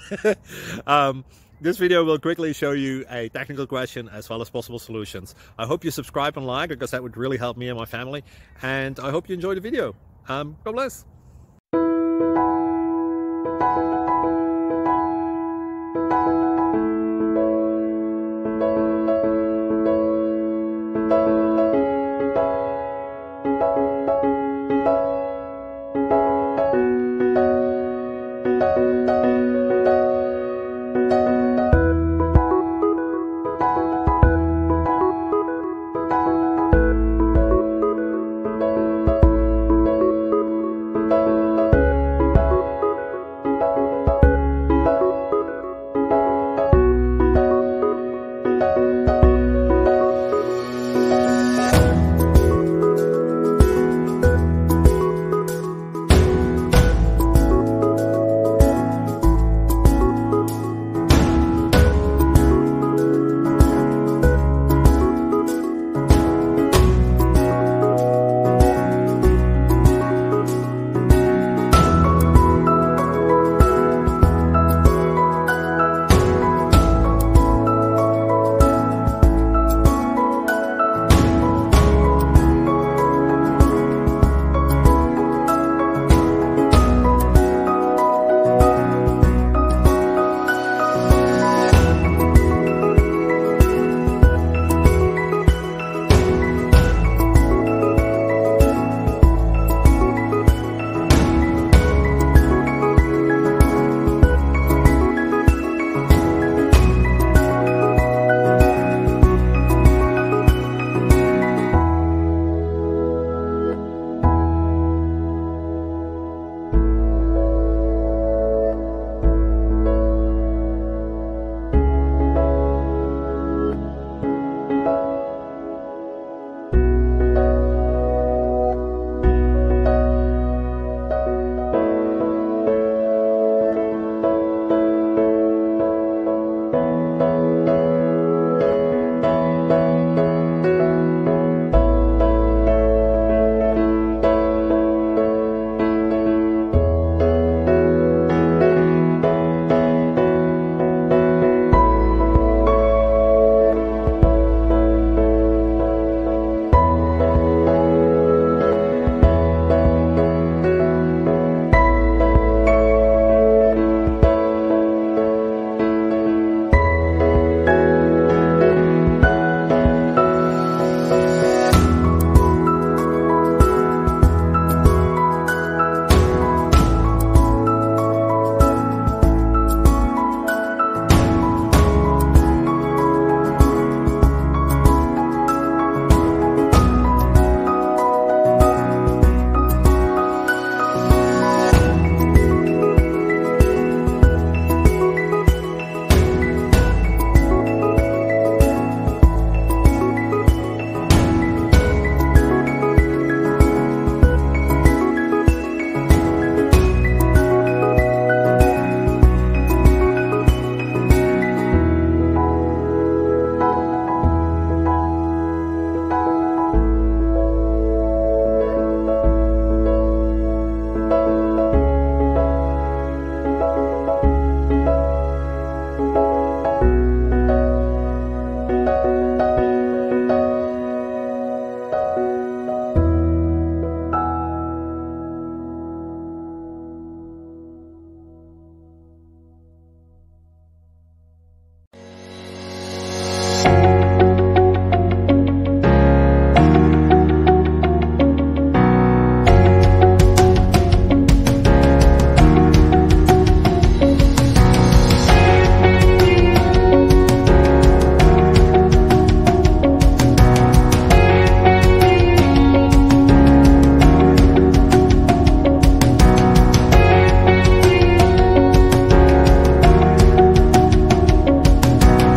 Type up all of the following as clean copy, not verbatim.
um, this video will quickly show you a technical question as well as possible solutions. I hope you subscribe and like, because that would really help me and my family. And I hope you enjoy the video. God bless.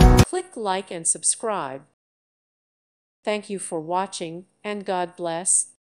like and subscribe. Thank you for watching, and God bless.